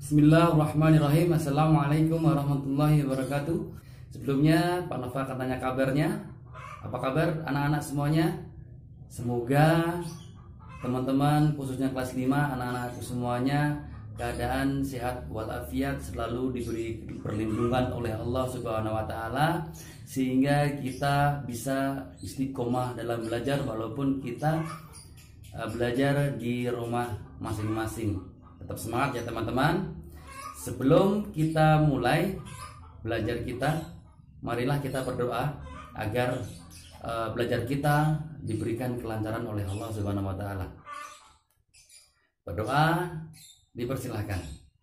Bismillahirrahmanirrahim. Assalamualaikum warahmatullahi wabarakatuh. Sebelumnya Pak Nova akan tanya kabarnya. Apa kabar anak-anak semuanya? Semoga teman-teman khususnya kelas 5, anak-anakku semuanya keadaan sehat walafiat, selalu diberi perlindungan oleh Allah Subhanahu wa taala sehingga kita bisa istiqomah dalam belajar walaupun kita belajar di rumah masing-masing. Tetap semangat ya teman-teman. Sebelum kita mulai belajar kita, marilah kita berdoa agar belajar kita diberikan kelancaran oleh Allah Subhanahu wa taala. Berdoa dipersilahkan.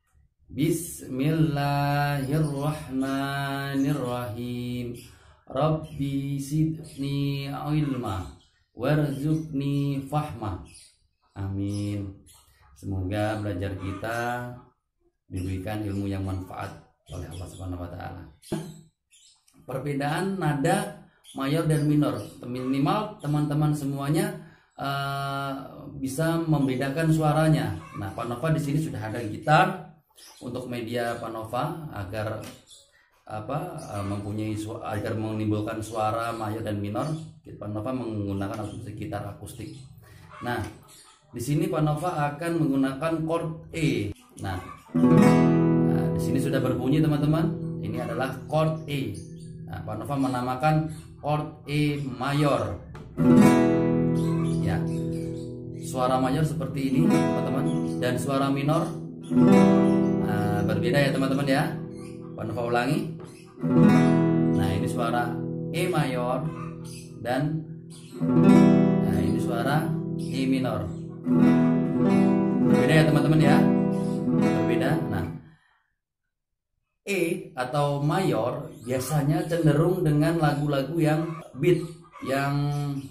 Bismillahirrahmanirrahim. Rabbi zidni ilma warzuqni fahma. Amin. Semoga belajar kita diberikan ilmu yang manfaat oleh Allah Subhanahu wa taala. Perbedaan nada mayor dan minor, minimal teman-teman semuanya bisa membedakan suaranya. Nah, Pak Nova di sini sudah ada gitar untuk media Pak Nova agar mempunyai agar menimbulkan suara mayor dan minor. Pak Nova menggunakan alat musik gitar akustik. Nah, di sini Pak Nova akan menggunakan chord E. Nah, di sini sudah berbunyi teman-teman. Ini adalah chord E. Nah, Pak Nova menamakan chord E mayor. Ya, suara mayor seperti ini teman-teman, dan suara minor berbeda ya teman-teman ya. Pak Nova ulangi. Nah, ini suara E mayor dan ini suara E minor. Berbeda ya teman-teman ya. Berbeda. Nah, E atau mayor biasanya cenderung dengan lagu-lagu yang beat, yang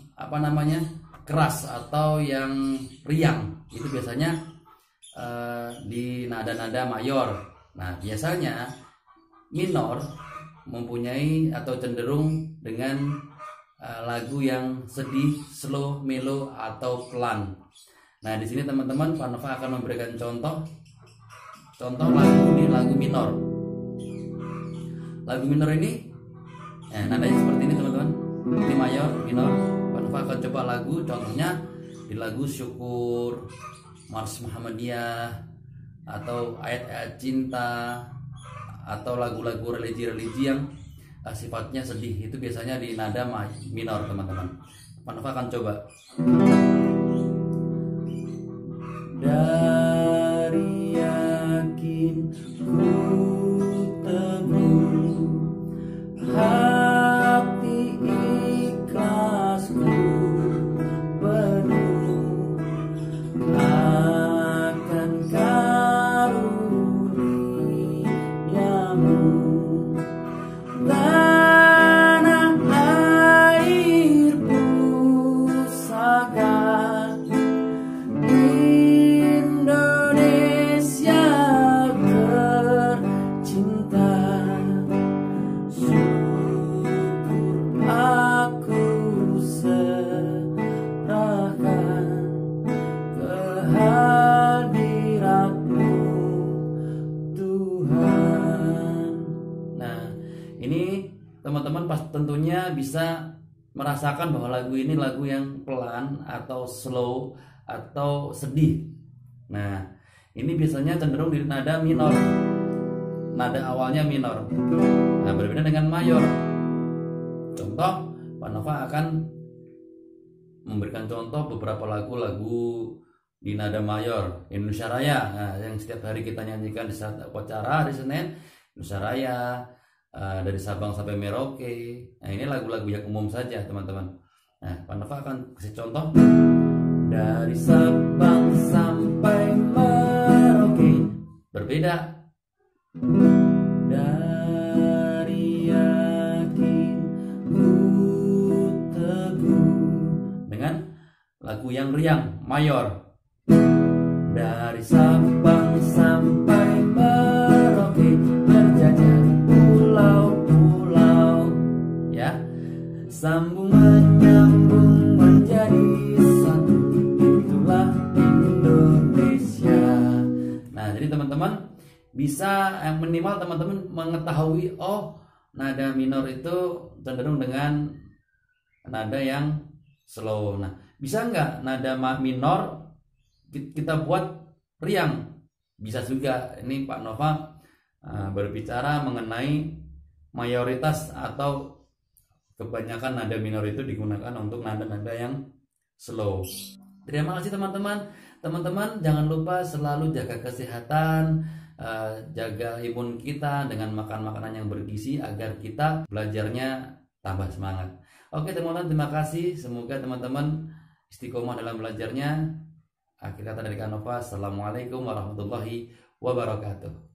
keras atau yang riang. Itu biasanya di nada-nada mayor. Nah, biasanya minor mempunyai atau cenderung dengan lagu yang sedih, slow, mellow atau pelan. Nah, di sini teman-teman Pak Nova akan memberikan contoh lagu di lagu minor. Lagu minor ini nadanya seperti ini teman-teman. Ini mayor, minor. Pak Nova akan coba lagu, contohnya di lagu Syukur, Mars Muhammadiyah, atau ayat-ayat cinta, atau lagu-lagu religi-religi yang sifatnya sedih. Itu biasanya di nada minor teman-teman. Pak Nova akan coba. Dari yakin ku teguh, hati ikhlasku penuh akan karuniamu. Tanah air pusaka Indonesia tercinta, syukur aku serahkan kehadiratmu Tuhan. Nah, ini teman-teman tentunya bisa merasakan bahwa lagu ini lagu yang pelan atau slow atau sedih. Nah, ini biasanya cenderung di nada minor. Nada awalnya minor. Nah, berbeda dengan mayor. Contoh, Pak Nova akan memberikan contoh beberapa lagu-lagu di nada mayor. Indonesia Raya, yang setiap hari kita nyanyikan di saat upacara hari Senin. Indonesia Raya, dari Sabang sampai Merauke. Nah, ini lagu-lagu yang umum saja teman-teman. Nah, Pak Nova akan kasih contoh. Dari Sabang sampai Merauke. Berbeda. Dari yakin ku teguh. Dengan lagu yang riang, mayor. Dari Sabang sampai Merauke, berjajar pulau-pulau. Ya, sambung menyambung menjadi satu, itulah Indonesia. Nah, jadi teman-teman, bisa minimal teman-teman mengetahui, oh nada minor itu cenderung dengan nada yang slow. Nah, bisa nggak nada minor kita buat riang? Bisa juga. Ini Pak Nova berbicara mengenai mayoritas atau kebanyakan nada minor itu digunakan untuk nada-nada yang slow. Terima kasih teman-teman. Teman-teman jangan lupa selalu jaga kesehatan, jaga imun kita dengan makan makanan yang bergizi agar kita belajarnya tambah semangat. Oke teman-teman, terima kasih. Semoga teman-teman istiqomah dalam belajarnya. Akhir kata dari Kak Nova, assalamualaikum warahmatullahi wabarakatuh.